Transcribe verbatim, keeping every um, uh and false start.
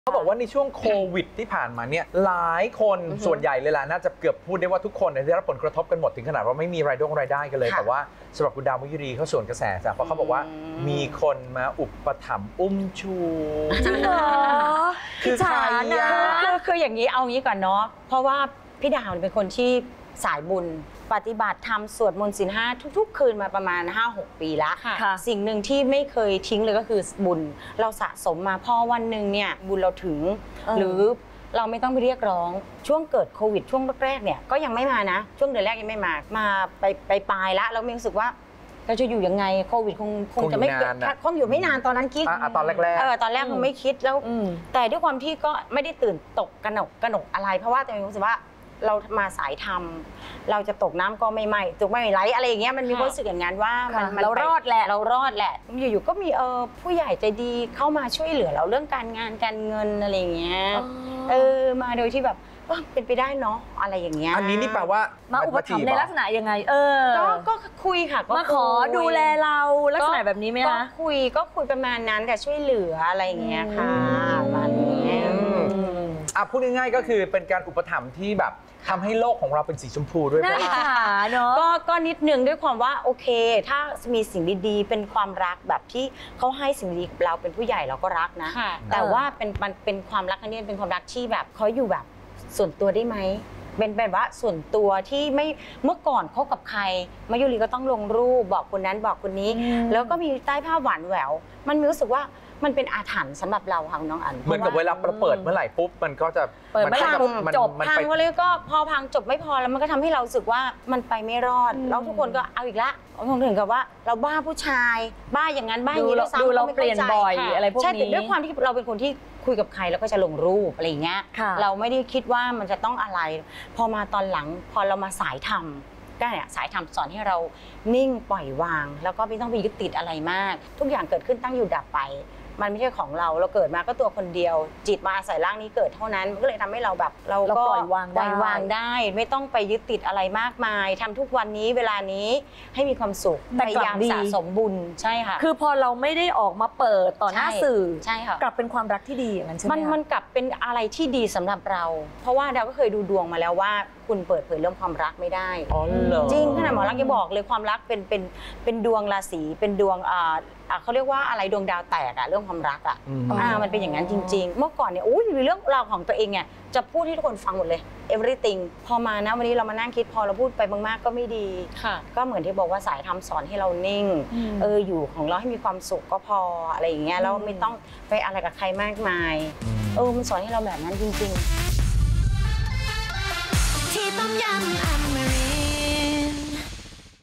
เขาบอกว่าในช่วงโควิดที่ผ่านมาเนี่ยหลายคนส่วนใหญ่เลยล่ะน่าจะเกือบพูดได้ว่าทุกคนได้รับผลกระทบกันหมดถึงขนาดว่าไม่มีรายได้รายได้กันเลยแต่ว่าสำหรับคุณดาวมยุรีเขาส่วนกระแสจ้ะเพราะเขาบอกว่ามีคนมาอุปถัมภ์อุ้มชูจริงเหรอคือใครนะคือคืออย่างนี้เอางี้ก่อนเนาะเพราะว่าพี่ดาวเป็นคนที่สายบุญปฏิบัติธรรมสวดมนต์ศีลห้าทุกๆคืนมาประมาณ ห้าหก ปีแล้วสิ่งหนึ่งที่ไม่เคยทิ้งเลยก็คือบุญเราสะสมมาพอวันหนึ่งเนี่ยบุญเราถึงหรือเราไม่ต้องไปเรียกร้องช่วงเกิดโควิดช่วงแรกๆเนี่ยก็ยังไม่มานะช่วงเดือนแรกยังไม่มามาไปไปปลายแล้วเราไม่รู้สึกว่าเราจะอยู่ยังไงโควิดคงคงจะไม่คงอยู่ไม่นานตอนนั้นคิดตอนแรกๆเออตอนแรกคงไม่คิดแล้วแต่ด้วยความที่ก็ไม่ได้ตื่นตกกระหนกกระหนกอะไรเพราะว่าตัวเองรู้สึกว่าเรามาสายธรรมเราจะตกน้ำก็ไม่ไหม้ตกไม่ไหลอะไรอย่างเงี้ยมันมีความรู้สึกอย่างนั้นว่ามันเรารอดแหละเรารอดแหละอยู่ๆก็มีเออผู้ใหญ่ใจดีเข้ามาช่วยเหลือเราเรื่องการงานการเงินอะไรอย่างเงี้ยเออมาโดยที่แบบเป็นไปได้เนาะอะไรอย่างเงี้ยอันนี้นี่แปลว่ามาอุปถัมภ์ในลักษณะยังไงเออก็คุยค่ะมาขอดูแลเราลักษณะแบบนี้ไหมคะก็คุยก็คุยประมาณนั้นแต่ช่วยเหลืออะไรอย่างเงี้ยค่ะประมาณนี้อ่ะพูดง่ายๆก็คือเป็นการอุปถัมภ์ที่แบบทำให้โลกของเราเป็นสีชมพูด้วยน่าอิจฉาเนาะก็ก็นิดนึงด้วยความว่าโอเคถ้ามีสิ่งดีๆเป็นความรักแบบที่เขาให้สิ่งดีกับเราเป็นผู้ใหญ่เราก็รักนะแต่ว่าเป็นมันเป็นความรักอันนี้เป็นความรักที่แบบเขาอยู่แบบส่วนตัวได้ไหมเป็นแบบว่าส่วนตัวที่ไม่เมื่อก่อนคบกับใครมายุรีก็ต้องลงรูปบอกคนนั้นบอกคนนี้แล้วก็มีใต้ผ้าหวานแหววมันรู้สึกว่ามันเป็นอาถรรพ์สำหรับเราค่ะน้องอั๋นเหมือนกับเวลาเปิดเมื่อไหร่ปุ๊บมันก็จะเปิดเมื่อไหร่จบพังก็เลยก็พอพังจบไม่พอแล้วมันก็ทำให้เราสึกว่ามันไปไม่รอดแล้วทุกคนก็เอาอีกละคงถึงกับว่าเราบ้าผู้ชายบ้าอย่างนั้นบ้าอย่างนี้ดูเราเปลี่ยนบ่อยอะไรพวกนี้ใช่แต่ด้วยความที่เราเป็นคนที่คุยกับใครแล้วก็จะลงรูปอะไรอย่างเงี้ยเราไม่ได้คิดว่ามันจะต้องอะไรพอมาตอนหลังพอเรามาสายธรรมก็เนี่ยสายธรรมสอนให้เรานิ่งปล่อยวางแล้วก็ไม่ต้องไปยึดติดอะไรมากทุกอย่างเกิดขึ้นตั้งอยู่ดับไปมันไม่ใช่ของเราเราเกิดมาก็ตัวคนเดียวจิตมาอาศัยร่างนี้เกิดเท่านั้นมันก็เลยทำให้เราแบบเราก็ปล่อยวางได้ปล่อยวางได้ไม่ต้องไปยึดติดอะไรมากมายทำทุกวันนี้เวลานี้ให้มีความสุขพยายามสะสมบุญใช่ค่ะคือพอเราไม่ได้ออกมาเปิดต่อหน้าสื่อใช่ค่ะกลับเป็นความรักที่ดีอย่างนั้นใช่ไหมมันมันกลับเป็นอะไรที่ดีสำหรับเราเพราะว่าเราก็เคยดูดวงมาแล้วว่าคุณเปิดเผยเรื่องความรักไม่ได้อ๋อเหรอจริงขนาดหมอรักยังบอกเลยความรักเป็นเป็นเป็นดวงราศีเป็นดวงอ่าเขาเรียกว่าอะไรดวงดาวแตกอะเรื่องความรักอะอ่ามันเป็นอย่างนั้นจริงๆเมื่อก่อนเนี่ยโอ้ยเรื่องราวของตัวเองเนี่ยจะพูดให้ทุกคนฟังหมดเลย everything พอมานะวันนี้เรามานั่งคิดพอเราพูดไปมากๆก็ไม่ดีก็เหมือนที่บอกว่าสายธรรมสอนให้เรานิ่งเอออยู่ของเราให้มีความสุขก็พออะไรอย่างเงี้ยแล้วไม่ต้องไปอะไรกับใครมากมายเออมันสอนให้เราแบบนั้นจริงๆที่ต้มยำ